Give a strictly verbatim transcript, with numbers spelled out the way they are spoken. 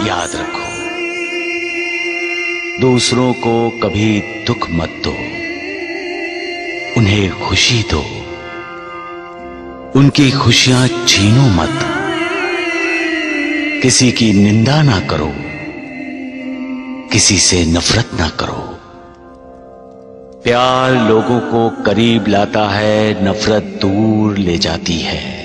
याद रखो, दूसरों को कभी दुख मत दो, उन्हें खुशी दो, उनकी खुशियां छीनो मत। किसी की निंदा ना करो, किसी से नफरत ना करो। प्यार लोगों को करीब लाता है, नफरत दूर ले जाती है।